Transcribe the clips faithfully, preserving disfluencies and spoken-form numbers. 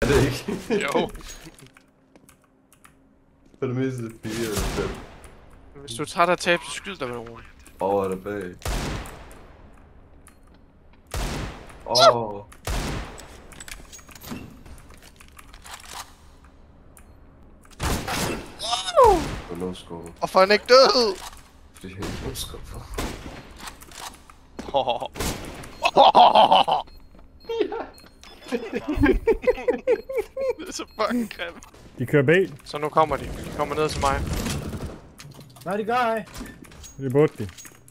Er det ikke? Jo. For det meste fire eller fem. Hvis du er træt af at tabe, så skyd dig med nogen. Over er der bag. Åh. Oh. Og nu skubber. Og for han ikke død! Fordi han ikke nu skubber. Det er så fucking grimt. De kører bag. Så nu kommer de. De kommer ned til mig. Nej, det gør jeg. Det burde de.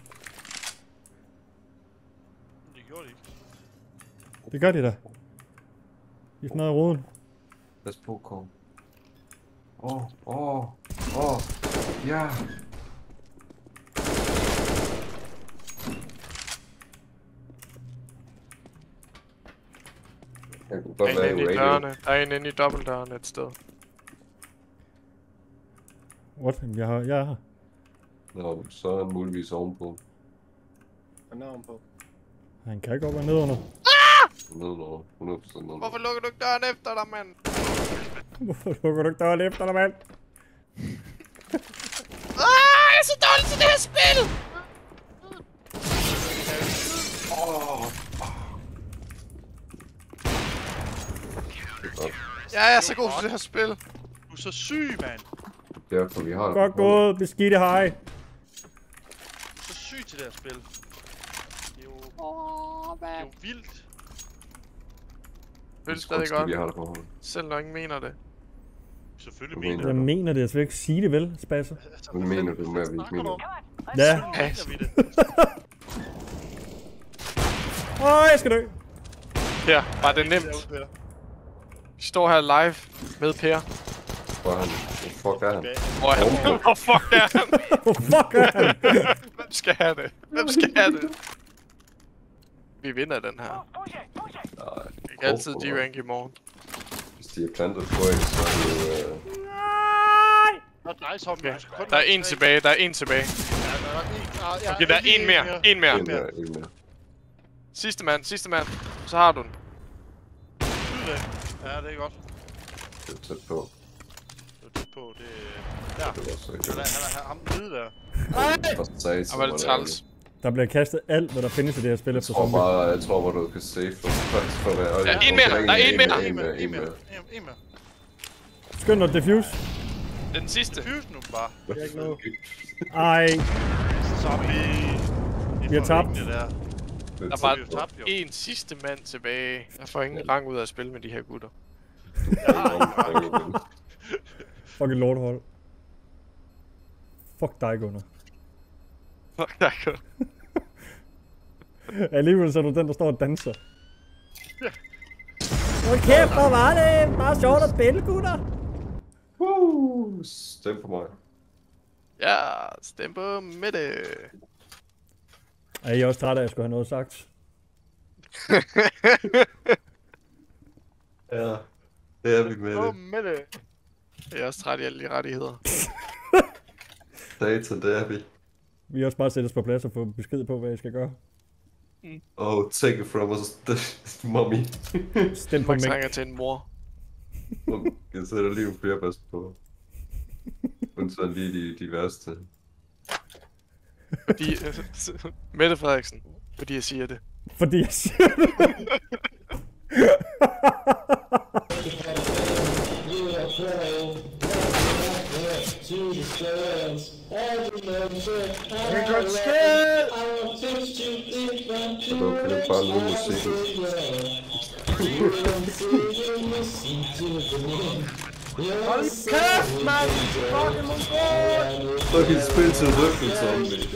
Det gjorde de ikke. Det gør de da. De smadrer roden. Pas på, kom. Åh, åh, åh. Ja. Jeg kunne Der godt er være en i inde i radio. dørene. Der er en inde i dobbeltdøren et sted. What? Jeg, har, jeg er her. Nå, så er han muligvis ovenpå. Han er ovenpå. Han kan godt være nedenunder. Nedenunder. hundrede procent nedenunder. Hvorfor lukker du ikke døren efter dig, mand? Hvorfor lukker du ikke døren efter dig, mand? Ah, jeg er så dårlig til det her spil! Ja, jeg er så god til det her spil. Du er så syg, mand. Derfor vi har det. Godt gået, beskidte hej. Du er så syg til det her spil. Det er jo, Åh, det er mand. jo vildt. Føles stadig godt. Vi har det på hånden. Selv når ingen mener det. Selvfølgelig Hvad mener mener Jeg du. mener det, jeg skal ikke sige det vel, Spasser. Altså, Hvad mener du med, at vi ikke mener det? Ja. Nu mener vi det. Åh, jeg skal dø. Her, bare det er nemt. Vi står her live med Per. Hvor er han? Hvor fuck er han? Hvor er han? Hvor fuck er han? Hvor fuck er han? Hvem skal have det? Hvem skal have det? Vi vinder den her. Nej. Vi kan altid G-rank i morgen. Hvis de har plantet point, så er det jo... Øh... Nå, nej, Tom, Okay. du skal kun Der er være en tre. tilbage, der er en tilbage. Ja, der er en. Ah, ja, Okay, der er en mere. En mere. En mere, en mere. Sidste mand, sidste mand. Så har du den. Skyd det. Ja, det er godt. Det er tæt på. Det er tæt på, det er... Der. Det var så Han ikke. er, han er ham nede der. For satan, Og var det træls. Der bliver kastet alt, hvad der findes i det her spil Jeg efter tror zombie. bare, jeg tror bare, du kan save for faktisk for at være... Der er en mere, der er en mere. En mere, en mere. En mere. Skynd dig, diffuse. Det er den sidste. Fuse nu bare. Det er ikke noget. Ej, Zombie. Vi har tabt. Det der. Der er Vi bare har tabt, jo. en sidste mand tilbage. Jeg får ingen rang ud af at spille med de her gutter. fucking lorthold. Fuck dig, Gunnar. Fuck dig, Gunnar. Alligevel så er du den, der står og danser. Hold kæft, hvor var det bare sjovt at spille, gutter. Woo! Stem på mig. Ja, stem på Mette. Er I også trætte af, at jeg skulle have noget sagt? Ja, det er vi med På det. Mette. Jeg er også træt i alle de rettigheder. Data, det er vi. Vi har også bare sætte os på plads og få besked på, hvad I skal gøre. Oh, take it from us, mommy. Stem på Man mig. trænger til en mor. Jeg sætter lige en flere pas på. Undtagen lige de, de værste. Fordi... Mette Frederiksen. Fordi jeg siger det. Fordi jeg siger det. Så du kan det bare lyde musikken. Hold kæft, mand! Fucking mongol! Så kan de spille til ryggen, zombie.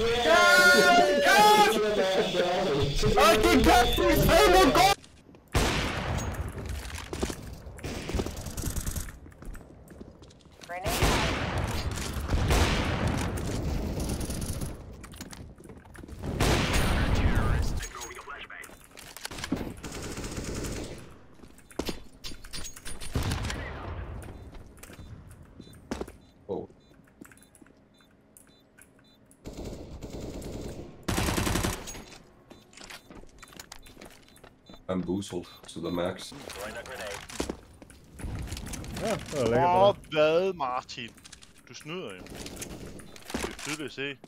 Hold din kæft, din fede mongol! Oh. I'm boozled to the max. Ja, det var lækkert. Åh, hvad, Martin? Du snyder jo. Det er tydeligt at se.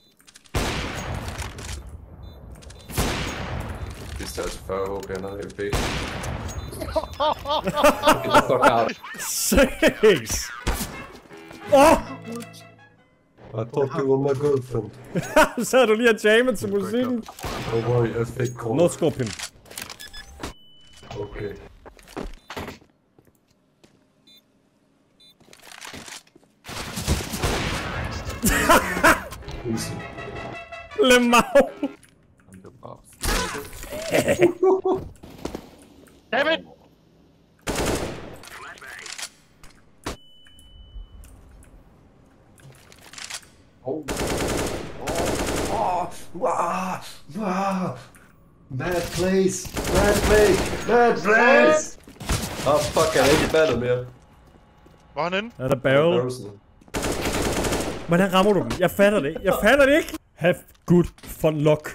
Det er størrelse fyrre H P, han havde F P. Seks! Åh! I thought you were my girlfriend. Så havde du lige at jamme til musikken. Don't worry, I fake call. No scorpion. Okay. Easy. Lemau! I'm the boss. Damn it! Oh. Oh. Oh. Wow. Wow. Mad place. Mad place. Mad place. Åh, oh, fuck, jeg er ikke i ballet mere. Hvor er han inde? Er der barrel? Hvordan rammer du dem? Jeg fatter det. Jeg fatter det ikke. Have good for luck.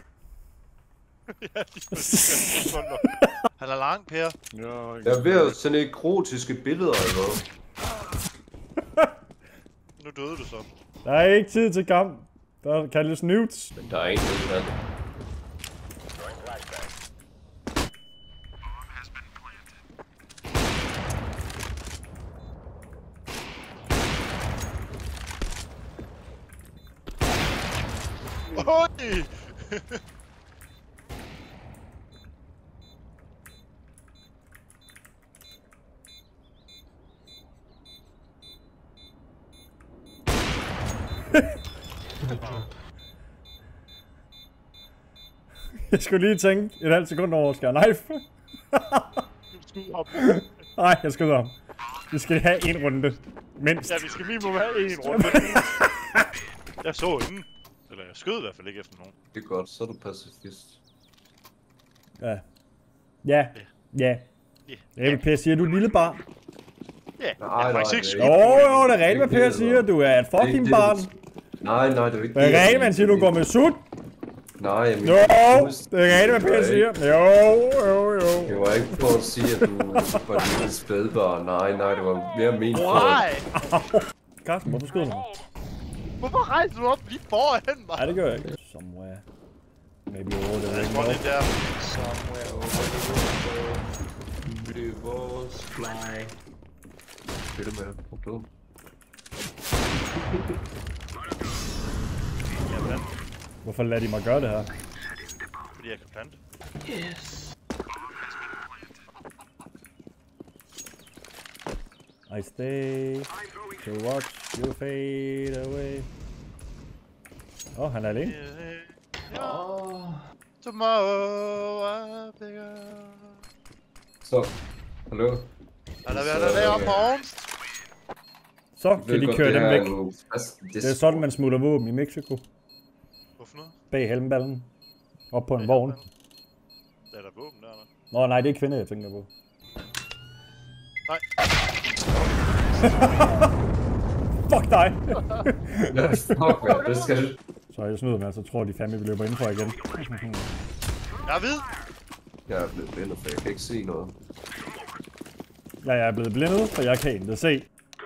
Han er lang, Per. Jeg er ved at sende ekrotiske billeder eller noget. Nu døde du så. Der er ikke tid til kamp. Der kaldes nudes. Men der er en ud af det. Oj! Jeg skulle lige tænke et halvt sekund over, skal jeg knife? Nej, jeg skyder ham. Vi skal have en runde. Mindst. Ja, vi skal minimum have en runde. Jeg så inden. Eller jeg skød i hvert fald ikke efter nogen. Det er godt, så er du pacifist. Ja. Ja. Ja. Ja, hvad Per siger, du er lille barn. Ja, Nej, jeg er nej, faktisk ikke det er Åh, skud. oh, jo, det er rent, hvad Per siger. Du er et fucking barn. Nej, nej, det er ikke Det er rent, man siger, du går med sut. Nej, jeg Jo, det er rent, hvad Per siger. Jo, jo, jo. Det var ikke for at sige, at du var et lille spædbarn. Nej, nej, det var mere ment for... Nej! Carsten, hvorfor skyder du mig? Hvorfor rejser du op lige foran mig? Nej, det gør jeg ikke. Somewhere. Maybe over the Der er rainbow. en der. Somewhere over the rainbow, rivers fly. Det er det med, hvor død. Hvorfor lader de mig gøre det her? Fordi jeg kan plante. Yes. I stay to watch you fade away. Åh, oh, han er alene. Oh. Tomorrow I'll be gone. Så, hallo? Er der været der deroppe på Ormst? Så kan de køre dem væk. Det Det er sådan, man smutter våben i Mexico. Hvorfor noget? Bag helmballen. Op på en vogn. Der er der våben der, eller? Nå, nej, det er kvinde, jeg tænker på. Nej. Fuck dig! Ja, fuck, hvad? Det skal du... Så jeg snyder med, så tror de fandme, vi løber indenfor igen. Jeg er hvid. Jeg er blevet blindet, for jeg kan ikke se noget. Ja, jeg er blevet blindet, for jeg kan ikke se.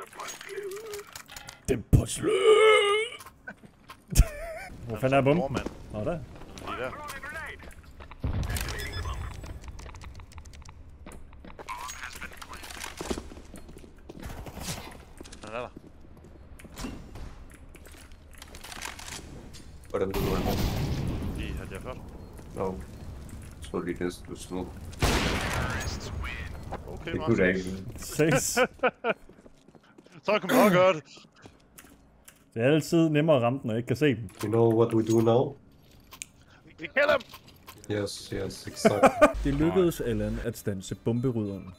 Det er på slut! Hvor fanden er bomben? Nå, der. Lige der. Den er der. Hvordan ved du det? Lige havde jeg hørt. Nå. Jeg tror lige, det er smuk. Okay, Det kunne da ikke. Ses. Så kan man også gøre det. Det er altid nemmere at ramme den, når jeg ikke kan se dem. You know what we do now? Vi kælder dem. Yes, yes, exactly. Det lykkedes Allan at standse bomberyderen.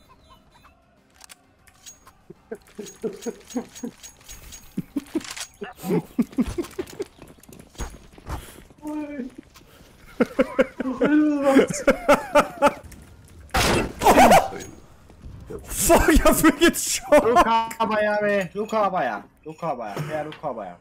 Fuck, jeg fik et chok! Nu kommer jeg med. Nu kommer jeg. Nu kommer jeg. Her, nu kommer jeg.